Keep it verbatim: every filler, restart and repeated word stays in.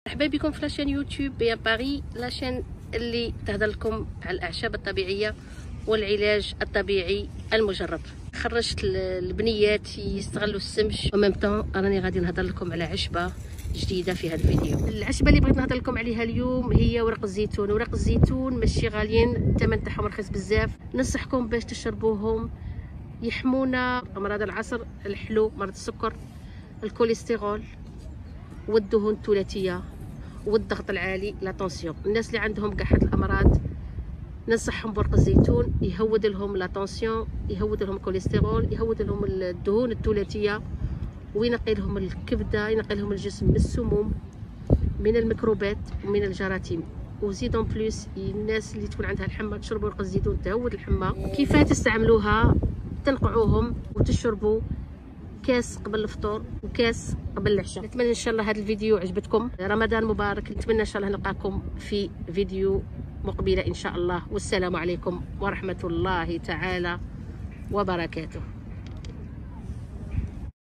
مرحبا بكم في لاشين يوتيوب بيان باري، لاشين اللي تهضر لكم على الاعشاب الطبيعيه والعلاج الطبيعي المجرب. خرجت البنيات يستغلوا السمش وميم طون راني غادي نهضر لكم على عشبه جديده في هذا الفيديو. العشبه اللي بغيت نهضر لكم عليها اليوم هي ورق الزيتون. ورق الزيتون ماشي غاليين، الثمن تاعهم رخيص بزاف. ننصحكم باش تشربوهم، يحمونا امراض العصر، الحلو، مرض السكر، الكوليسترول والدهون الثلاثيه والضغط العالي، لا طونسيون. الناس اللي عندهم كاع هاد الامراض ننصحهم بورق الزيتون، يهود لهم لا طونسيون، يهود لهم الكوليسترول، يهود لهم الدهون الثلاثيه، وينقي لهم الكبده، ينقي لهم الجسم من السموم، من الميكروبات ومن الجراثيم. وزيدون بلوس الناس اللي تكون عندها الحمى تشربوا ورق الزيتون تهود الحمى. كيف تستعملوها؟ تنقعوهم وتشربوا كاس قبل الفطور وكاس قبل العشاء. نتمنى ان شاء الله هذا الفيديو عجبتكم. رمضان مبارك. نتمنى ان شاء الله نلقاكم في فيديو مقبله ان شاء الله. والسلام عليكم ورحمه الله تعالى وبركاته.